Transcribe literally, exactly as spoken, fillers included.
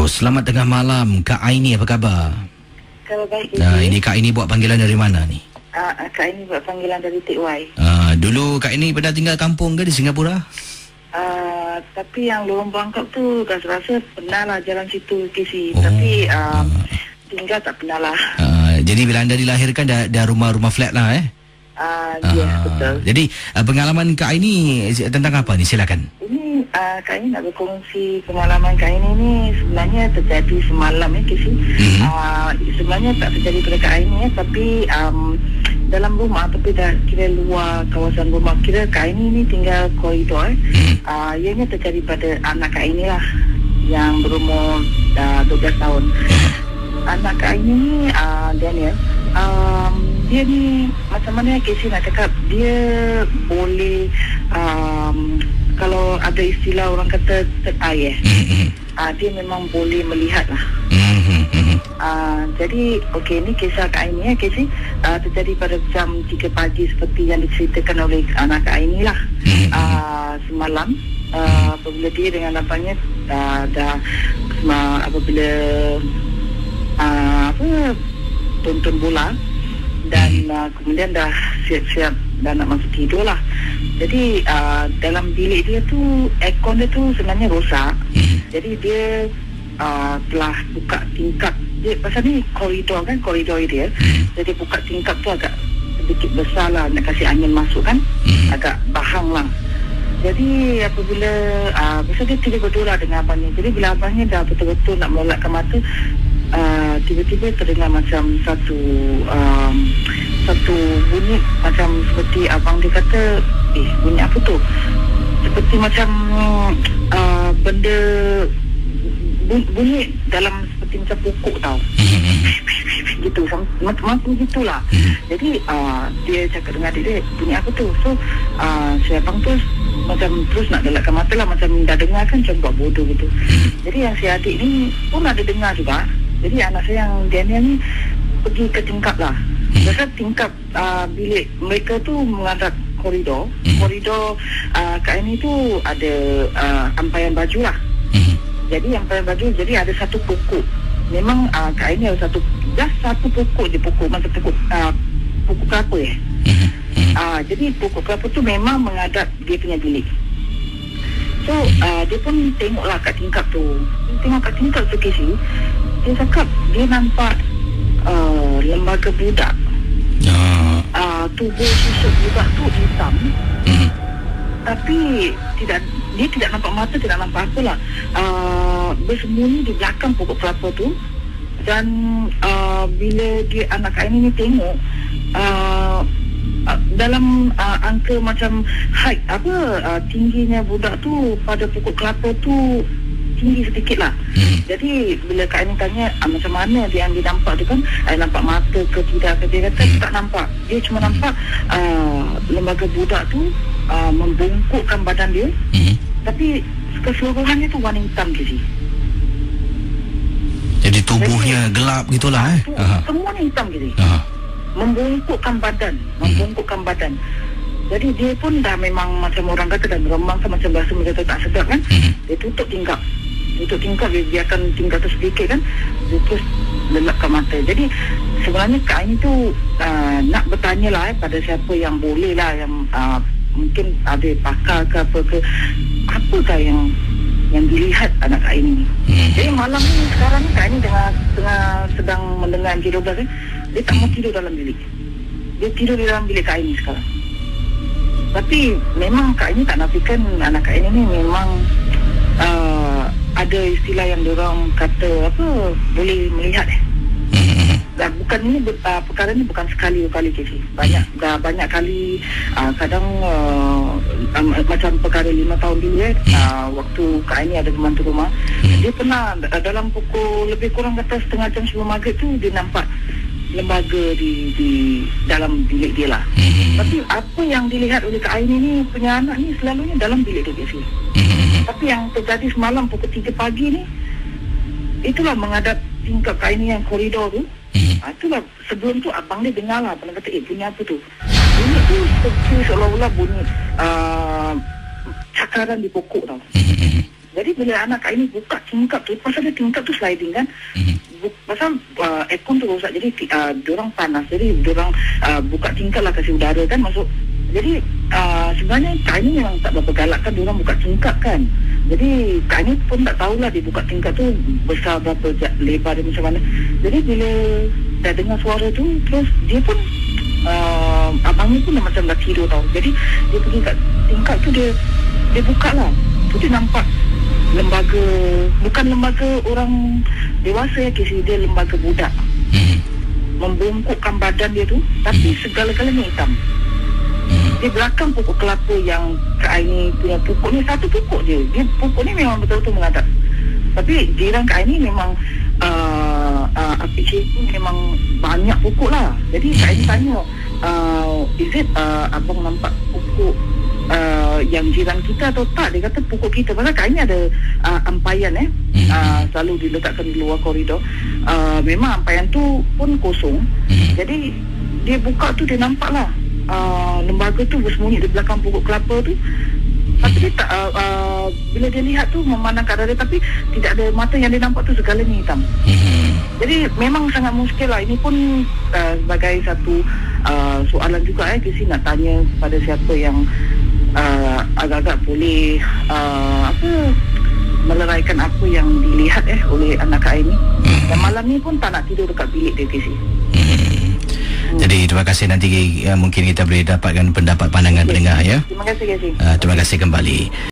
selamat tengah malam. Kak Aini, apa khabar? Kalau baik. Nah, ini Kak Aini buat panggilan dari mana ni? Uh, Kak Aini buat panggilan dari T Y. Uh, dulu Kak Aini pernah tinggal kampung ke di Singapura? Uh, tapi yang Lorong Bangkok tu rasa-rasa pernah lah jalan situ K C. Oh, tapi uh, uh, tinggal tak pernah lah. Uh, jadi bila anda dilahirkan dah, dah rumah-rumah flat lah eh? Uh, yes, uh, betul. Jadi uh, pengalaman Kak Aini tentang apa ni? Silakan. Ini uh, Kak Aini nak berkongsi pengalaman Kak Aini ni sebenarnya terjadi semalam ya K C. Mm-hmm. Uh, sebenarnya tak terjadi pada Kak Aini ya, tapi um, dalam rumah tapi dah kira luar kawasan rumah. Kira Kak Aini ni tinggal koridor. Mm-hmm. Uh, ianya terjadi pada anak Kak Aini lah yang berumur uh, dua belas tahun. Mm-hmm. Anak Kak Aini ni uh, Daniel. Um, dia ni macam mana Casey nak cakap, dia boleh um, kalau ada istilah orang kata third eye eh. Mm-hmm. uh, dia memang boleh melihat lah. Mm-hmm. uh, jadi okey, ni kisah Kak Aini ya Casey, uh, terjadi pada jam tiga pagi seperti yang diceritakan oleh anak Kak Aini lah. Mm-hmm. uh, semalam uh, apabila dia dengan abangnya uh, dah uh, apabila uh, apa tonton bola dan uh, kemudian dah siap-siap dah nak masuk tidur lah. Jadi uh, dalam bilik dia tu aircon dia tu sebenarnya rosak. Jadi dia uh, telah buka tingkap dia, pasal ni koridor kan, koridor dia. Jadi buka tingkap tu agak sedikit besar lah, nak kasih angin masuk kan, agak bahang lah. Jadi apabila uh, pasal dia tidur berdua dengan abangnya. Jadi bila abangnya dah betul-betul nak melolakkan mata, Uh, tiba-tiba terdengar macam satu um, satu bunyi macam seperti abang dia kata, eh bunyi apa tu? Seperti macam uh, benda bunyi dalam seperti macam pokok tau. Gitu, macam-macam gitulah. Jadi uh, dia cakap dengan adik dia, bunyi apa tu? So uh, si abang tu macam terus nak gelakkan mata lah, macam dah dengar kan, macam buat bodoh gitu. Jadi yang si adik ni pun ada dengar juga. Jadi anak saya yang Daniel ni pergi ke tingkap lah. Pasal tingkap uh, bilik mereka tu menghadap koridor. Koridor uh, Kak Aini tu ada uh, ampaian baju lah. Jadi ampaian baju, jadi ada satu pokok. Memang uh, Kak Aini ada satu, just satu pokok je, pokok macam pokok uh, pokok kelapa eh. Uh, jadi pokok kelapa tu memang menghadap dia punya bilik. So uh, dia pun tengoklah kat tingkap tu. Tengok kat tingkap tu Casey, dia cakap dia nampak uh, lembaga budak. uh. Uh, tubuh susuk budak tu hitam. mm. Tapi tidak, dia tidak nampak mata, tidak nampak apalah. uh, Bersembunyi di belakang pokok kelapa tu. Dan uh, bila dia anak Kak Aini ni tengok, uh, uh, dalam uh, angka macam height apa uh, tingginya budak tu pada pokok kelapa tu tinggi sedikit lah. Hmm. Jadi bila Kak Aini tanya ah, macam mana dia yang dia nampak tu kan, ah, nampak mata ke tidak ke, dia kata hmm. tak nampak. Dia cuma nampak uh, lembaga budak tu uh, membungkukkan badan dia. Hmm. Tapi keseluruhannya tu warna hitam je sih. Jadi tubuhnya Jadi, gelap gitulah eh. Tu, semuanya hitam je sih. Membungkukkan badan, membungkukkan hmm. badan. Jadi dia pun dah memang macam orang kata dah meremang kan, macam bahasa mereka tak sedap kan. Hmm. Dia tutup tingkap. Tutup tingkap, dia biarkan tingkap tu sedikit kan. Dia terus lelapkan mata. Jadi sebenarnya Kak Aini tu uh, nak bertanya lah eh, pada siapa yang boleh lah, yang uh, mungkin ada pakar ke apa ke, apakah yang yang dilihat anak Kak Aini ni. Hmm. Jadi malam ni sekarang ni Kak Aini tengah, tengah sedang mendengar M J dua belas kan. Dia tak mau tidur dalam bilik. Dia tidur di dalam bilik Kak Aini sekarang. Tapi memang Kak Aini tak nafikan anak Kak Aini ni memang uh, ada istilah yang diorang kata apa, boleh melihat eh. Dan bukan ini uh, perkara ni bukan sekali dua kali Casey. Banyak dah banyak kali uh, kadang uh, um, macam perkara lima tahun dulu eh uh, waktu Kak Aini ada pembantu rumah, dia pernah uh, dalam pukul lebih kurang kata setengah jam sebelum maghrib tu dia nampak lembaga di di dalam bilik dia lah. Mm-hmm. Tapi apa yang dilihat oleh Kak Aini ni punya anak ni selalunya dalam bilik dia sih. Mm-hmm. Tapi yang terjadi semalam pukul tiga pagi ni, itulah menghadap tingkap Kak Aini yang koridor tu. Mm-hmm. Ha, itulah sebelum tu abang dia dengar lah, abang kata eh bunyi apa tu? Bunyi tu seperti seolah-olah bunyi uh, cakaran di pokok tau. Mm-hmm. Jadi bila anak Kak ini buka tingkap tu, pasal dia tingkap tu sliding kan, mm-hmm. Bu- pasal uh, aircon tu rosak, jadi uh, diorang panas, jadi diorang uh, buka tingkap lah, kasih udara kan masuk. Jadi uh, sebenarnya Kak ini memang tak berapa galak kan, diorang buka tingkap kan. Jadi Kak ini pun tak tahulah dia buka tingkap tu besar berapa, lebar dia macam mana. Jadi bila dah dengar suara tu, terus dia pun uh, abangnya pun dah macam dah tidur tau. Jadi dia pergi kat tingkap tu, dia dia buka lah. Tu dia nampak lembaga, bukan lembaga orang dewasa ya Casey, dia lembaga budak. Hmm. Membungkukkan badan dia tu, tapi hmm. segala-galanya hitam. Hmm. Di belakang pokok kelapa yang Kak Aini punya pokok ni, satu pokok je. Dia pokok ni memang betul-betul mengadap. Tapi jiran Kak Aini memang uh, uh, api cikgu memang banyak pokok lah. Jadi Kak Aini tanya, uh, is it uh, abang nampak pokok Uh, yang jiran kita atau tak? Dia kata pokok kita. Pasal Kak Aini ada uh, ampayan eh mm-hmm. uh, selalu diletakkan di luar koridor. uh, Memang ampayan tu pun kosong. mm-hmm. Jadi dia buka tu, dia nampak lah uh, lembaga tu bersembunyi di belakang pokok kelapa tu. Tapi dia tak uh, uh, bila dia lihat tu memandang ke arah dia, tapi tidak ada mata, yang dia nampak tu segalanya hitam. mm-hmm. Jadi memang sangat muskil lah. Ini pun uh, sebagai satu uh, soalan juga eh Casey, nak tanya kepada siapa yang Uh, agak-agak boleh uh, apa meleraikan apa yang dilihat eh oleh anak Kak Aini. Hmm. Dan malam ni pun tak nak tidur dekat bilik dia, Casey. Hmm. Hmm. Jadi terima kasih, nanti uh, mungkin kita boleh dapatkan pendapat pandangan okay. pendengar ya. Terima kasih, Casey. Uh, terima kasih kembali.